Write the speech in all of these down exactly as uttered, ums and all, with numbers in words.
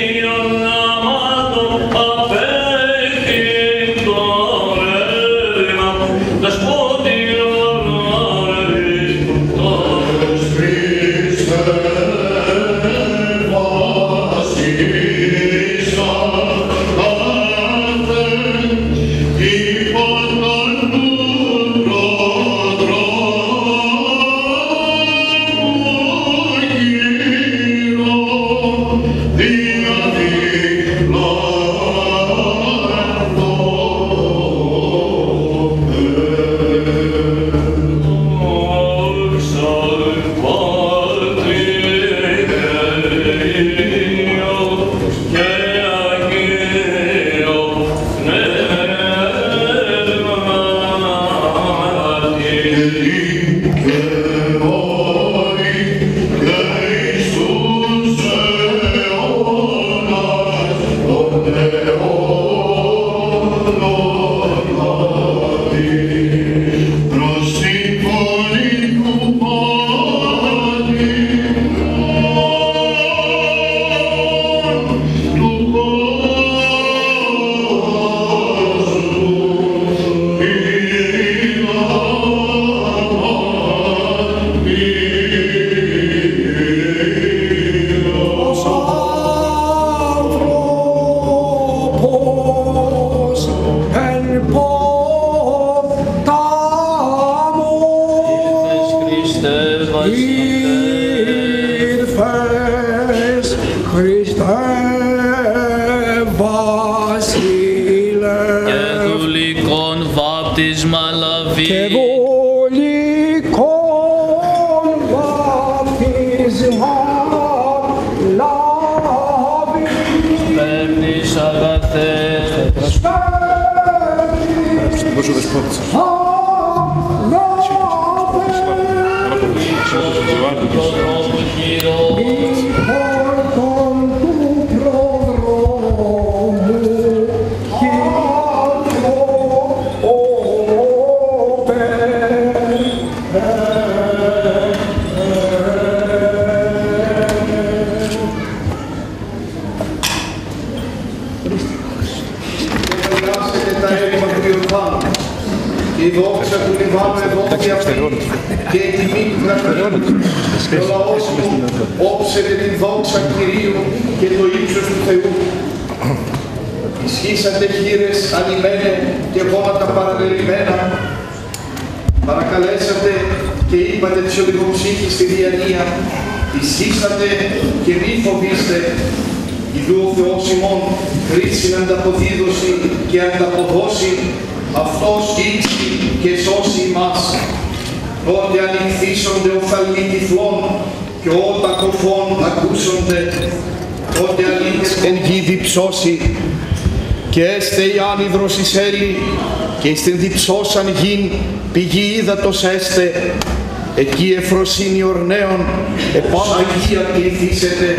και έστε η άνυδρος εις έλλη και εις την διψώσαν γην πηγή ύδατος έστε, εκεί εφροσύνη ορνέων επάναγία πληθήσετε,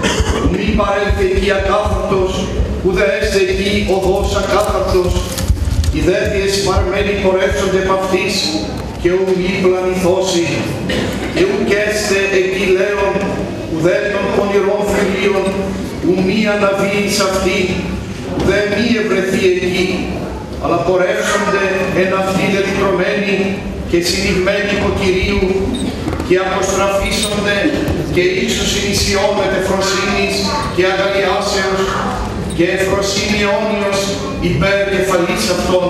μη παρέλθει εκεί ακάθαρτος, ουδέ έστε εκεί οδός ακάθαρτος, οι δέδιες παρμένοι πορεύσονται επ' αυτής και ου μη πλανηθώσει, και ουκ έστε εκεί λέον, ουδέ των πονηρών φιλίων, ου μη αναβεί εις αυτή, ουδέ μη ευρεθεί εκεί, αλλά πορεύσονται εν αυτοί λεπτρωμένοι και συνηγμένοι υπό Κυρίου και αποστραφίσονται και ίσως νησιών μετεφροσύνης και αγαλιάσεως και εφροσύνη αιώνιος υπέρ κεφαλής αυτών.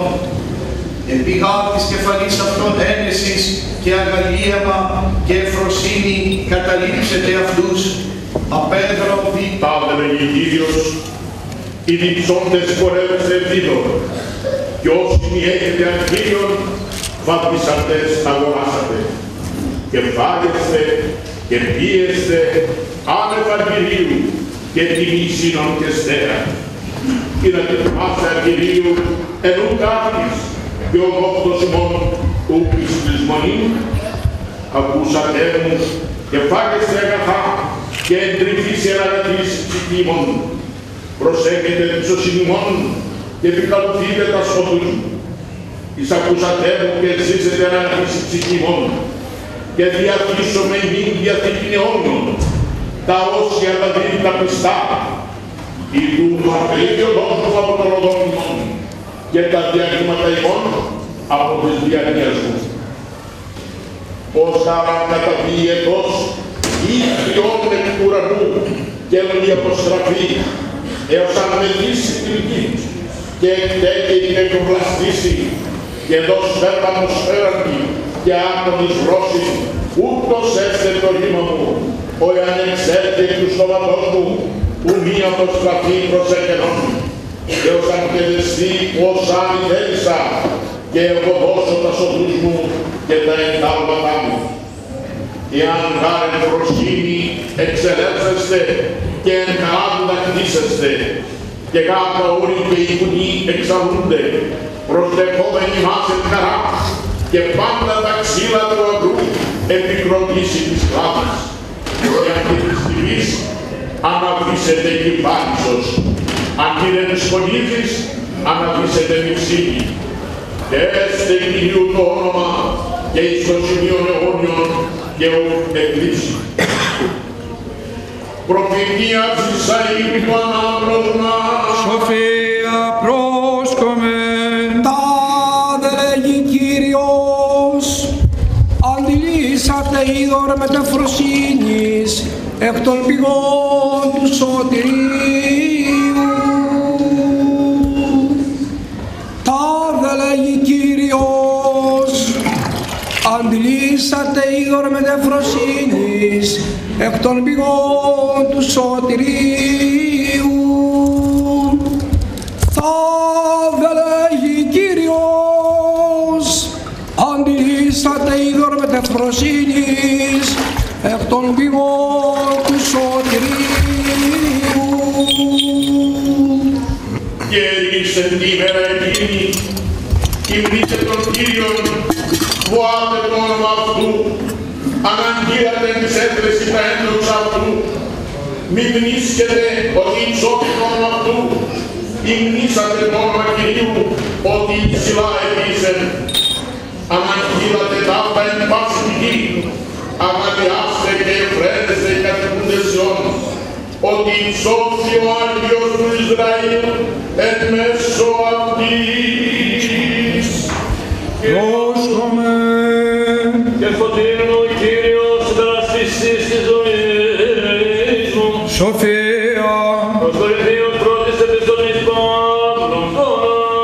Επιγά της κεφαλής αυτών ένεσης και αγαλίαμα και εφροσύνη καταλήψετε αυτούς. Απέδρα οδή. Ταύτε λέγει Κύριος, οι διψώντες πορεύεστε ευδίδων, και όσοι μη έχετε αγγείων, βαπτισαντές αγοράσατε, και φάγεστε και πίεστε άνευ αργυρίου και τιμή σύνον και στέρα. Είδατε το μάσα αργυρίου εν ουκ άκης, και ο δόκτος μόν ουκ εις πλεισμονή. Ακούσατε μου και φάγεστε αγαθά και εντρυφής ιεραγατής ψυχήμων. Προσέχετε την ψωσυνημών και επικαλουθείτε τα σώτους. Εις ακούσατε μου και ζήσετε αναγής ψυχήμων και διαθήσω με ημίν διαθήκην αιώνιον τα όσια τα δίνει τα πιστά. η του μακρύβιωτος μου από τον οδόν ημών και τα διαγνήματα ημών από τις διαγνίες μου. Ως άρα καταβεί ετός ή ποιόν εκ του ουρανού και η αποστραφή έως αν μελήσει την γη και εκτέκει και εκβλαστήσει και δώσει φέρμανος φέραντη και άτομης βρώσει, ούτως έστε το ρήμα μου, ο εάν εξέλθει εκ του στόματός μου, που μη αποστραφεί προς εκενόν, και ως αν παιδεστεί ως αν θέλησα, και εγώ δώσω τα σωτούς μου και τα εντάλματά μου. Εάν γάρεν προσκύνη εξελεύσεστε και εν χαράδουντα κτίσεστε, και κάτω όροι και οι κουνοί εξαλούνται, προσδεχόμενοι μας εν χαρά, και πάντα τα ξύλα του αγρού επικροτήσει της κλάδας. Και αντί της τιμής αναβήσετε κυβάνισος, αντί δεν σχολίζεις αναβήσετε μυψίλη. Και έστε Κυρίου το όνομα και εις το σημείο αιώνιον και ου εκλείψει. Προφητεία της Ισαήλ του ανάπροσμα. Σοφία πρόσκομεν. Τα δε λέγει Κύριος, αντιλήσατε είδωρ μεταφροσύνης εκ των πηγών του σωτηρίου. Τα δε λέγει Κύριος, αντιλήσατε είδωρ μεταφροσύνης εκ των πηγών του σωτηρίου. Θα δε λέγει Κύριος, αντιλήσατε είδωρ μεταφροσύνης εκ των πηγών του σωτηρίου. Και ρίξε την ημέρα εκείνη, υμνήσε τον Κύριον, βοάτε το όνομα αυτού, αναγγείλατε τις έντρες τα έντρος αυτού, μη μνήσκετε ότι υψώθη το όνομα αυτού, υμνήσατε το όνομα Κυρίου, ότι υψηλά επίσεν. Αναγγείλατε ταύτα εν πάση τη γη, αγαλιάστε και εφραίνεστε οι κατοικούντες Σιών, ότι υψώθη ο Άγιος του Ισραήλ εν μέσω αυτής. Πρόσκομεν. Και φωτίνω ο Κύριος δραστησής της ζωής μου. Σοφία. Ως Κορινθίων πρώτης επιστολής Παύλων των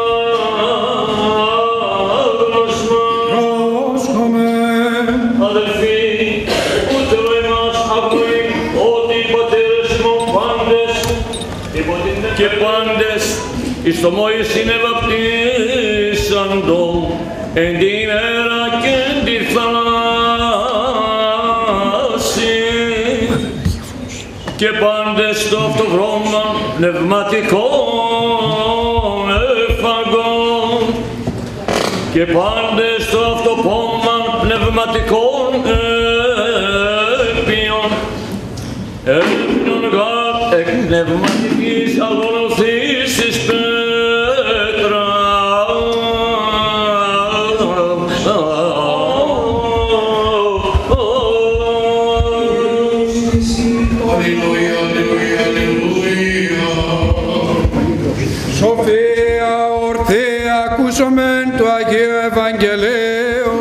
άγνωσμα. Πρόσκομεν. Αδελφοί, ουτερο εμάς ακούει ότι οι πατέρες ημών πάντες και πάντες εις το Μωυσήν ευαπτίσαντο εν τη ημέρα και εν τη θάλασση και πάντες στο αυτοβρώμα πνευματικών εφαγών και πάντες στο αυτοπόμα πνευματικών έπιων έπιων γάρ εκ πνευματικής αγωνωθής της πέτρα. Σοφία ορθή ακούσομεν του Αγίου Ευαγγελίου.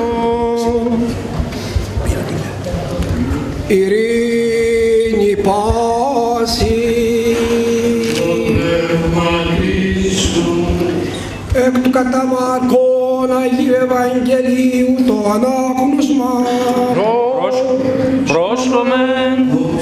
Ειρήνη πάση εκ του κατά Μαρκών Αγίου Ευαγγελίου το ανάγνωσμα. Πρόσκομεν.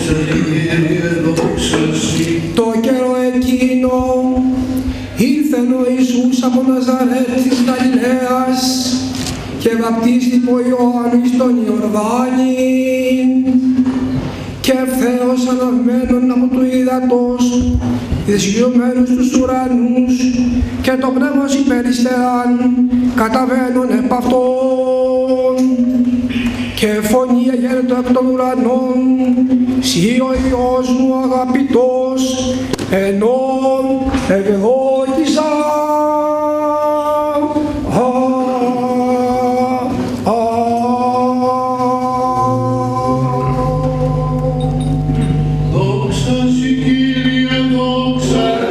Το καιρό εκείνο ήρθεν ο Ιησούς από Ναζαρέτ της Γαλιλαίας και βαπτίστηκε ο Ιωάννης τον Ιορδάνη και ευθέως αναβμένον από του ύδατος δυσγειωμένους τους ουρανούς και το πνεύμα υπεριστεράν καταβαίνον επ' αυτόν και φωνή εγένετο εκ των ουρανών «Συ ο Υιός μου αγαπητός, ενών ευδόκησα». Δόξα Συ Κύριε, δόξα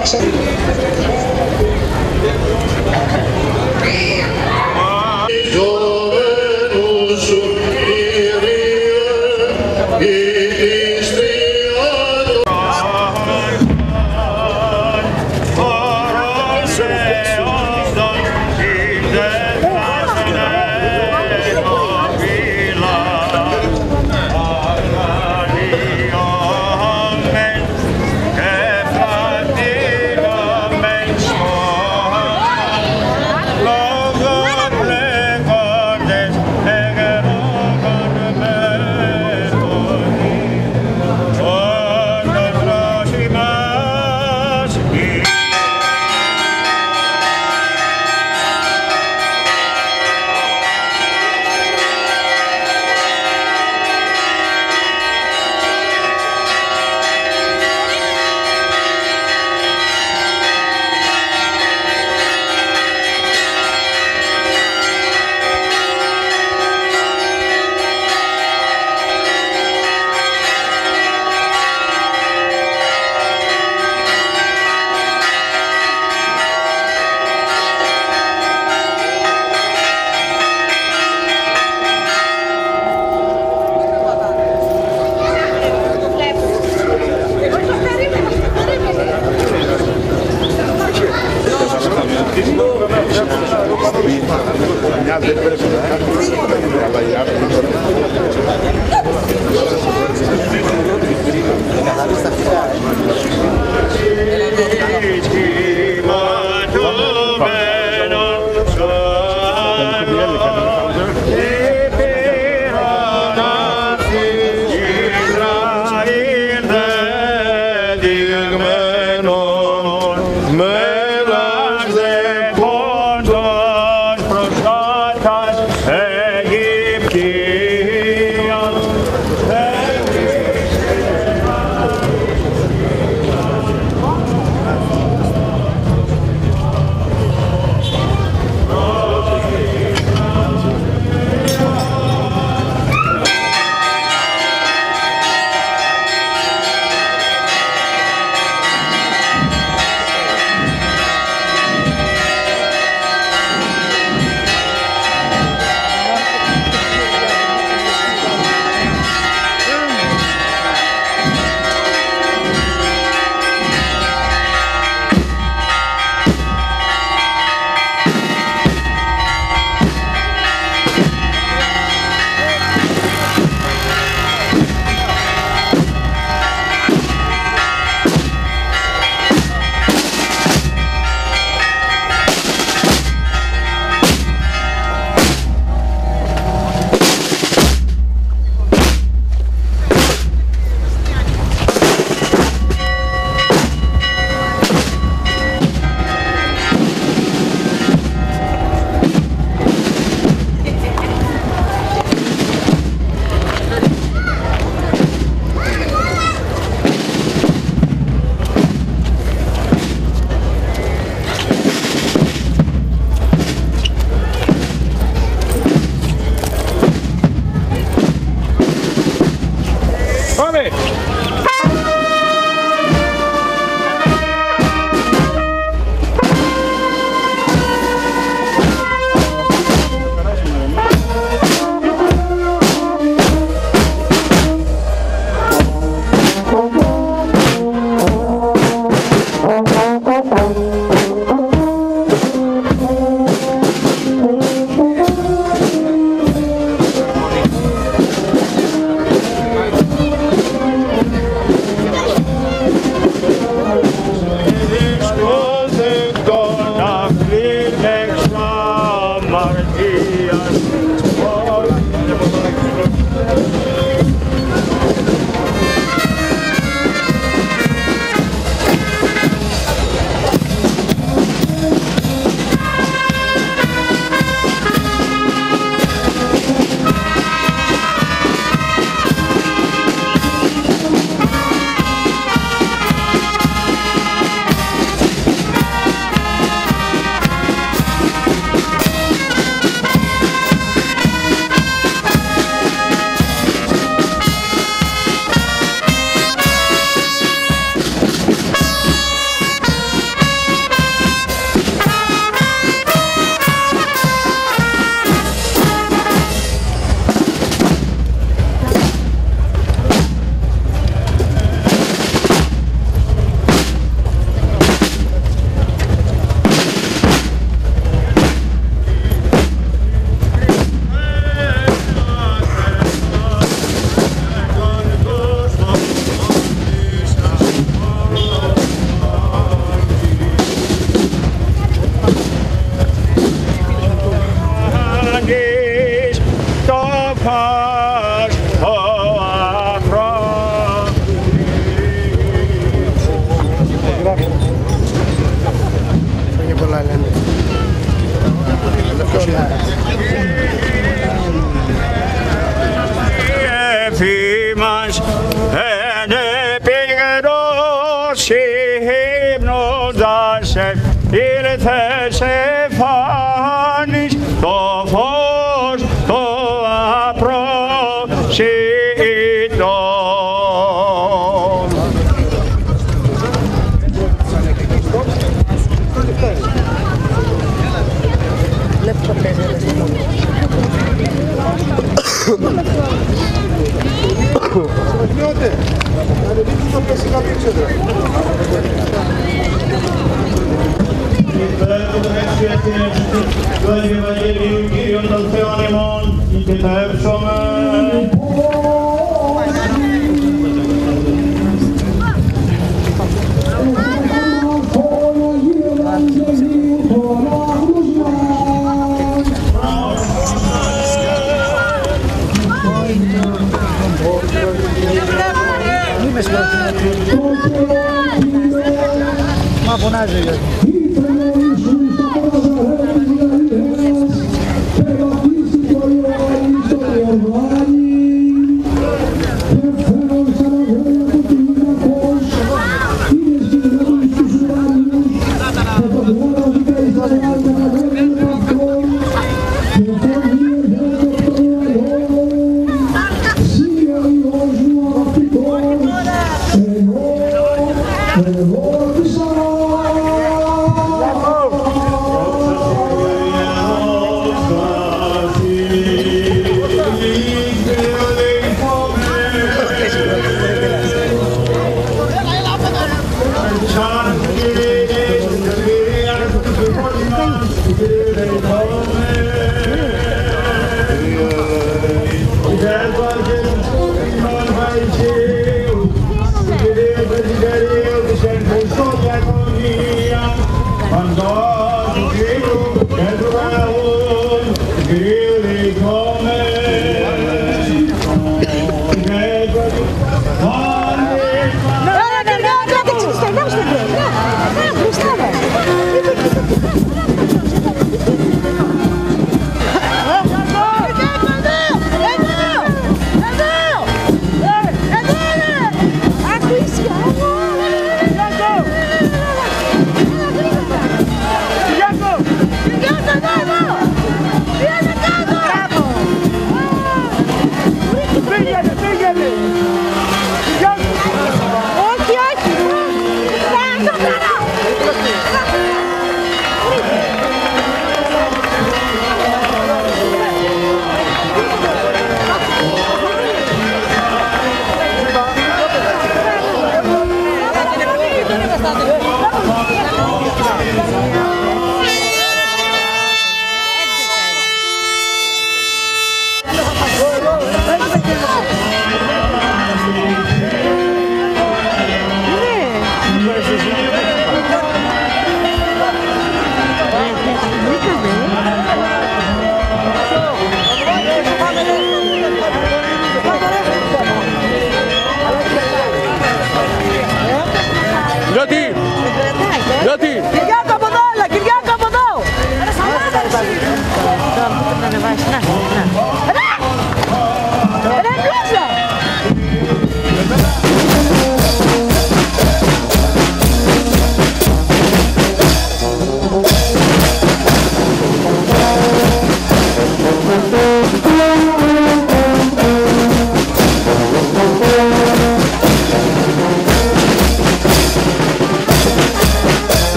Αιγυπτίων το Εφήμας εν επίγνωση ύμνοντας ήλθες εφάνης το φως το απρόσιτο. Το Ευαγγελίου Κύριον των Θεών ημών, ηγετεύσομαι. Μα φωνάζει.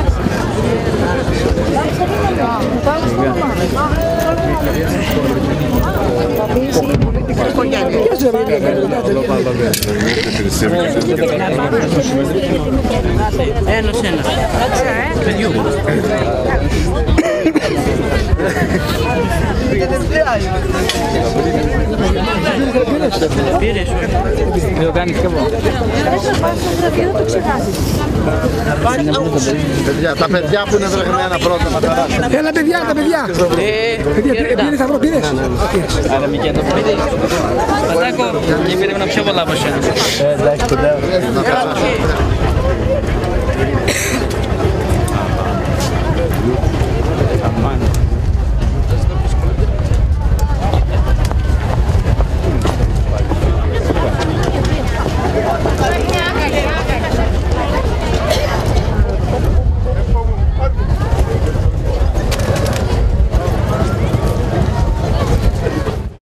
Τελειώσαμε. Ένας ένας. Πήρες. Το κάνεις και εγώ. Τα παιδιά που είναι βρεγμένα πρώτα. Έλα παιδιά, τα παιδιά. Πήρες αυρό, πήρες. Άρα μη και το παιδί. Πατάκο, και πήρε ένα πιο πολλά από εσένα. Εντάξει,